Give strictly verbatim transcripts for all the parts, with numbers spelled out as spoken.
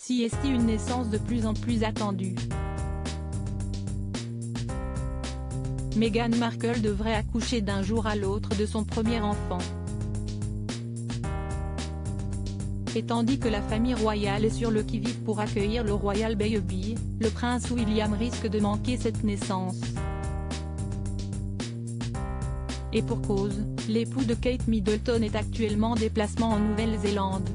Si est une naissance de plus en plus attendue. Meghan Markle devrait accoucher d'un jour à l'autre de son premier enfant. Et tandis que la famille royale est sur le qui-vive pour accueillir le Royal Baby, le prince William risque de manquer cette naissance. Et pour cause, l'époux de Kate Middleton est actuellement en déplacement en Nouvelle-Zélande.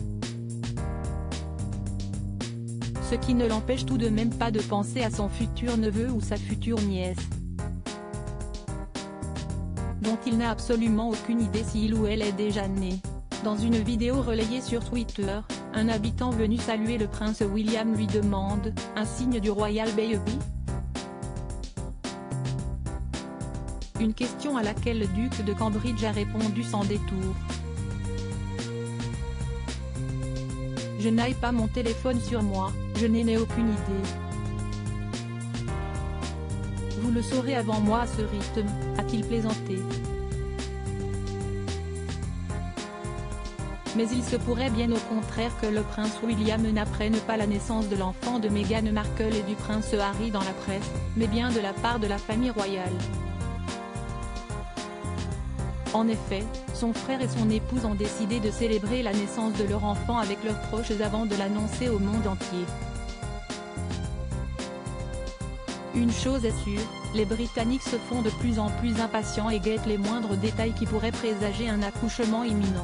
Ce qui ne l'empêche tout de même pas de penser à son futur neveu ou sa future nièce, dont il n'a absolument aucune idée si il ou elle est déjà né. Dans une vidéo relayée sur Twitter, un habitant venu saluer le prince William lui demande « Un signe du Royal Baby ?» Une question à laquelle le duc de Cambridge a répondu sans détour. « Je n'aille pas mon téléphone sur moi, je n'en ai aucune idée. Vous le saurez avant moi à ce rythme », a-t-il plaisanté. Mais il se pourrait bien au contraire que le prince William n'apprenne pas la naissance de l'enfant de Meghan Markle et du prince Harry dans la presse, mais bien de la part de la famille royale. En effet, son frère et son épouse ont décidé de célébrer la naissance de leur enfant avec leurs proches avant de l'annoncer au monde entier. Une chose est sûre, les Britanniques se font de plus en plus impatients et guettent les moindres détails qui pourraient présager un accouchement imminent.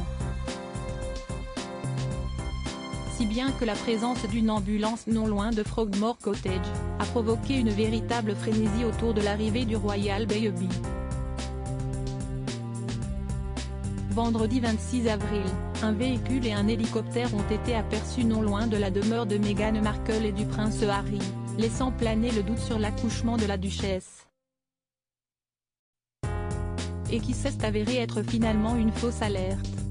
Si bien que la présence d'une ambulance non loin de Frogmore Cottage a provoqué une véritable frénésie autour de l'arrivée du Royal Baby. Vendredi vingt-six avril, un véhicule et un hélicoptère ont été aperçus non loin de la demeure de Meghan Markle et du prince Harry, laissant planer le doute sur l'accouchement de la duchesse. Et qui s'est avéré être finalement une fausse alerte.